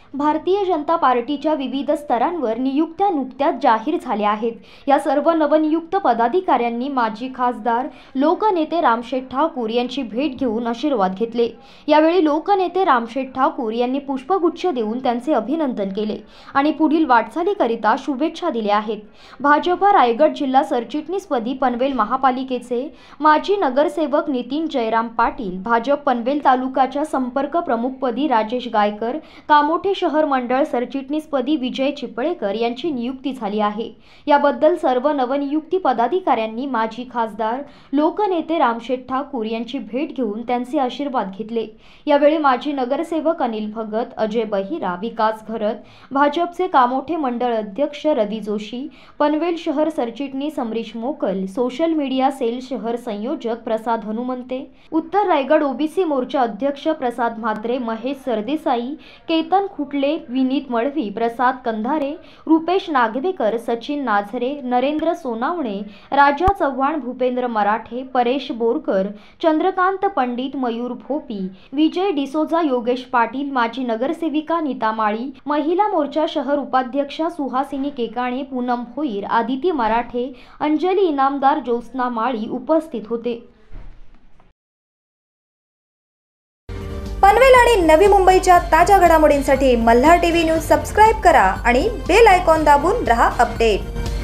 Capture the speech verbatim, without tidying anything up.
भारतीय जनता पार्टीच्या विविध स्तरांवर नियुक्त्या नुकत्याच जाहीर झाल्या आहेत। या सर्व नवनियुक्त पदाधिकाऱ्यांनी माजी खासदार लोकनेते रामशेठ ठाकूर यांची भेट घेऊन आशीर्वाद घेतले। यावेळी लोकनेते रामशेठ ठाकूर यांनी पुष्पगुच्छ देऊन त्यांचे अभिनंदन केले आणि पुढील वाटचालीकरिता शुभेच्छा दिल्या आहेत। भाजपा रायगड जिल्हा सरचिटणीसपदी पनवेल महापालिकेचे माजी नगरसेवक नितीन जयराम पाटील, भाजप पनवेल तालुकाच्या संपर्क प्रमुखपदी राजेश गायकर, कामोठे शहर मंडळ सरचिटणीसपदी विजय चिपळेकर यांची नियुक्ती झाली आहे। याबद्दल सर्व नवनियुक्ती पदाधिकाऱ्यांनी माजी खासदार लोकनेते रामशेठ ठाकूर यांची भेट घेऊन त्यांचे आशीर्वाद घेतले। यावेळी माजी नगरसेवक अनिल भगत, अजय बहिरा, विकास घरत, भाजपचे कामोठे मंडळ अध्यक्ष रवी जोशी, पनवेल शहर सरचिटणीस अमरीश मोकल, सोशल मीडिया सेल शहर संयोजक प्रसाद हनुमंते, उत्तर रायगड ओबीसी मोर्चा अध्यक्ष प्रसाद म्हात्रे, महेश सरदेसाई, केतन खुटले, विनीत मळवी, प्रसाद कंधारे, रुपेश नागवेकर, सचिन नाझरे, नरेंद्र सोनावणे, राजा चव्हाण, भूपेंद्र मराठे, परेश बोरकर, चंद्रकांत पंडित, मयूर भोपी, विजय डिसोजा, योगेश पाटील, माजी नगरसेविका नीता माळी, महिला मोर्चा शहर उपाध्यक्षा सुहासिनी केकाणे, पूनम भोईर, आदिती मराठे, अंजली इनामदार, ज्योत्स्ना माळी उपस्थित होते। पनवेल आणि नवी मुंबईच्या ताज्या घडामोडींसाठी मल्हार टीव्ही न्यूज सबस्क्राइब करा आणि बेल आयकॉन दाबून रहा अपडेट।